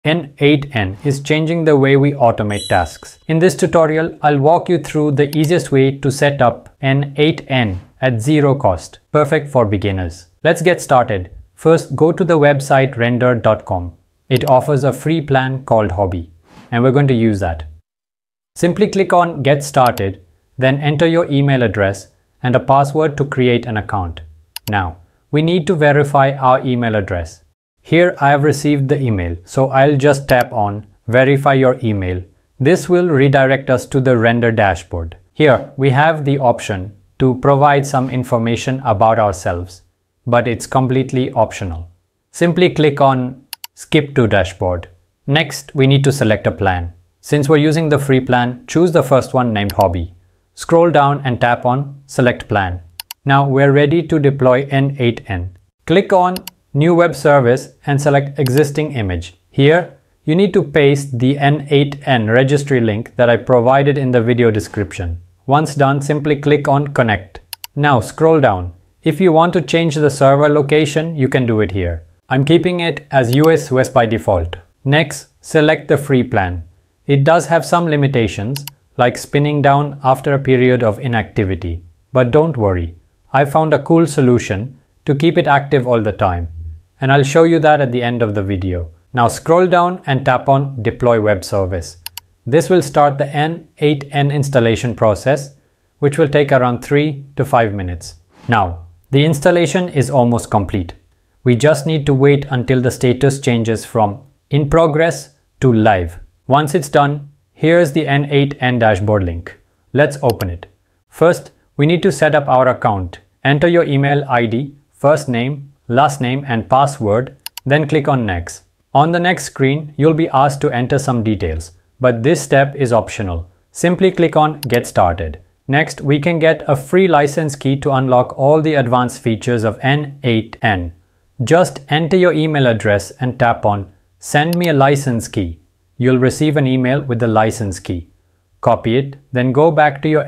N8n is changing the way we automate tasks. In this tutorial, I'll walk you through the easiest way to set up N8n at zero cost, perfect for beginners. Let's get started. First, go to the website render.com. It offers a free plan called Hobby, and we're going to use that. Simply click on Get Started, then enter your email address and a password to create an account. Now, we need to verify our email address. Here I have received the email, so I'll just tap on Verify your email. This will redirect us to the render dashboard. Here we have the option to provide some information about ourselves, but it's completely optional. Simply click on Skip to Dashboard. Next, we need to select a plan. Since we're using the free plan, choose the first one named Hobby. Scroll down and tap on Select Plan. Now we're ready to deploy N8n. Click on New Web Service and select Existing Image. Here, you need to paste the N8n Registry Link that I provided in the video description. Once done, simply click on Connect. Now scroll down. If you want to change the server location, you can do it here. I'm keeping it as US by default. Next, select the free plan. It does have some limitations, like spinning down after a period of inactivity. But don't worry, I found a cool solution to keep it active all the time. And I'll show you that at the end of the video. Now scroll down and tap on Deploy Web Service. This will start the N8n installation process, which will take around 3 to 5 minutes. Now, the installation is almost complete. We just need to wait until the status changes from in progress to live. Once it's done, here's the N8n dashboard link. Let's open it. First, we need to set up our account. Enter your email ID, first name, last name and password, then click on Next. On the next screen, you'll be asked to enter some details, but this step is optional. Simply click on Get Started. Next, we can get a free license key to unlock all the advanced features of N8n. Just enter your email address and tap on Send me a license key. You'll receive an email with the license key. Copy it, then go back to your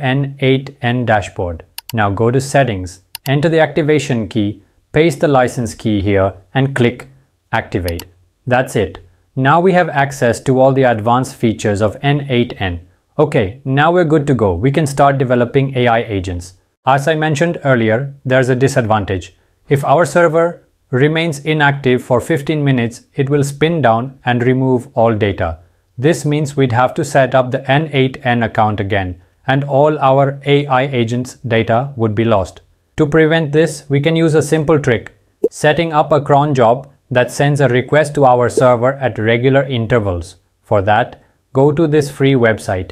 N8n dashboard. Now go to Settings, enter the activation key, paste the license key here and click Activate. That's it. Now we have access to all the advanced features of N8n. Okay, now we're good to go. We can start developing AI agents. As I mentioned earlier, there's a disadvantage. If our server remains inactive for 15 minutes, it will spin down and remove all data. This means we'd have to set up the N8n account again, and all our AI agents' data would be lost. To prevent this, we can use a simple trick, setting up a cron job that sends a request to our server at regular intervals. For that, go to this free website,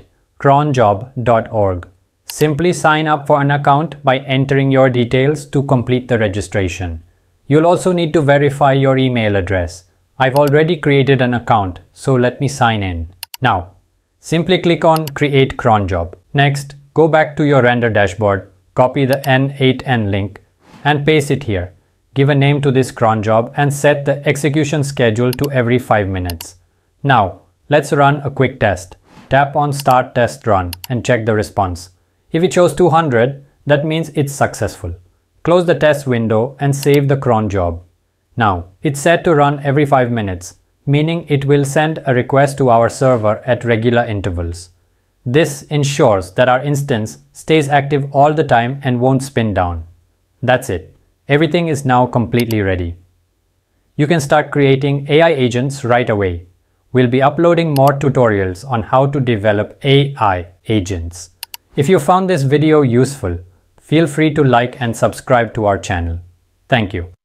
cronjob.org. Simply sign up for an account by entering your details to complete the registration. You'll also need to verify your email address. I've already created an account, so let me sign in. Now, simply click on Create Cron Job. Next, go back to your render dashboard, copy the N8n link and paste it here. Give a name to this cron job and set the execution schedule to every 5 minutes. Now, let's run a quick test. Tap on Start Test Run and check the response. If it shows 200, that means it's successful. Close the test window and save the cron job. Now, it's set to run every 5 minutes, meaning it will send a request to our server at regular intervals. This ensures that our instance stays active all the time and won't spin down. That's it. Everything is now completely ready. You can start creating AI agents right away. We'll be uploading more tutorials on how to develop AI agents. If you found this video useful, feel free to like and subscribe to our channel. Thank you.